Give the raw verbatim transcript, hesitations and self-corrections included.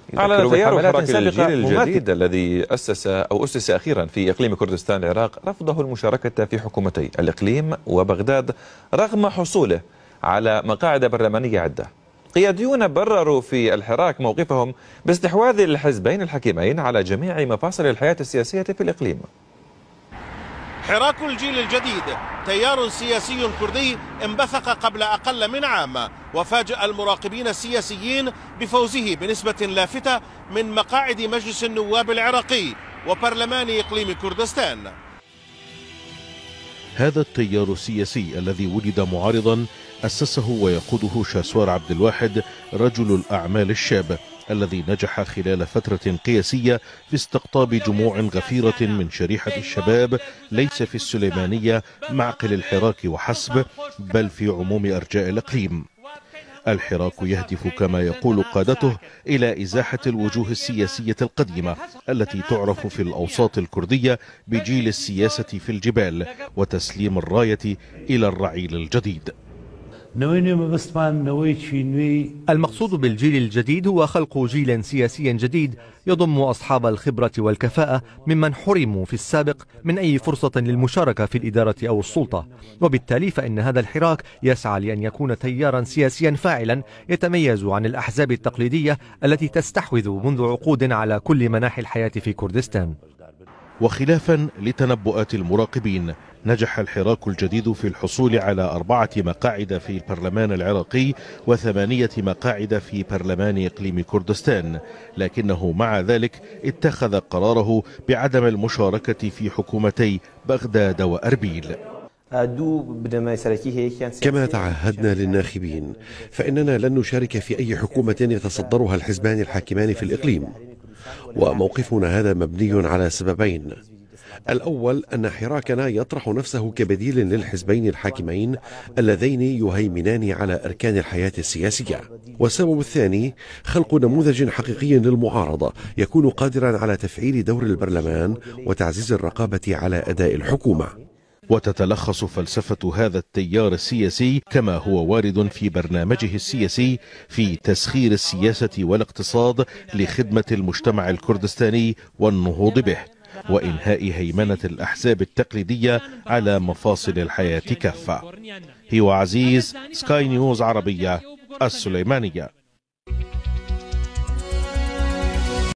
أعلن تيار حراك الجيل الجديد الذي أسس أو أسس أخيرا في إقليم كردستان العراق رفضه المشاركة في حكومتي الإقليم وبغداد رغم حصوله على مقاعد برلمانية عدة. قياديون برروا في الحراك موقفهم باستحواذ الحزبين الحكيمين على جميع مفاصل الحياة السياسية في الإقليم. حراك الجيل الجديد تيار سياسي كردي انبثق قبل أقل من عام، وفاجأ المراقبين السياسيين بفوزه بنسبة لافتة من مقاعد مجلس النواب العراقي وبرلمان إقليم كردستان. هذا التيار السياسي الذي ولد معارضا أسسه ويقوده شاسوار عبد الواحد رجل الأعمال الشاب الذي نجح خلال فترة قياسية في استقطاب جموع غفيرة من شريحة الشباب ليس في السليمانية معقل الحراك وحسب، بل في عموم أرجاء الإقليم. الحراك يهدف كما يقول قادته إلى إزاحة الوجوه السياسية القديمة التي تعرف في الأوساط الكردية بجيل السياسة في الجبال وتسليم الراية إلى الرعيل الجديد. المقصود بالجيل الجديد هو خلق جيل سياسي جديد يضم أصحاب الخبرة والكفاءة ممن حرموا في السابق من أي فرصة للمشاركة في الإدارة أو السلطة، وبالتالي فإن هذا الحراك يسعى لأن يكون تيارا سياسيا فاعلا يتميز عن الأحزاب التقليدية التي تستحوذ منذ عقود على كل مناحي الحياة في كردستان. وخلافا لتنبؤات المراقبين، نجح الحراك الجديد في الحصول على أربعة مقاعد في البرلمان العراقي وثمانية مقاعد في برلمان إقليم كردستان، لكنه مع ذلك اتخذ قراره بعدم المشاركة في حكومتي بغداد وأربيل. كما تعهدنا للناخبين فإننا لن نشارك في أي حكومة يتصدرها الحزبان الحاكمان في الإقليم، وموقفنا هذا مبني على سببين. الأول أن حراكنا يطرح نفسه كبديل للحزبين الحاكمين اللذين يهيمنان على أركان الحياة السياسية، والسبب الثاني خلق نموذج حقيقي للمعارضة يكون قادرا على تفعيل دور البرلمان وتعزيز الرقابة على أداء الحكومة. وتتلخص فلسفة هذا التيار السياسي كما هو وارد في برنامجه السياسي في تسخير السياسة والاقتصاد لخدمة المجتمع الكردستاني والنهوض به، وإنهاء هيمنة الأحزاب التقليدية على مفاصل الحياة كافة. هو عزيز، سكاي نيوز عربية، السليمانية.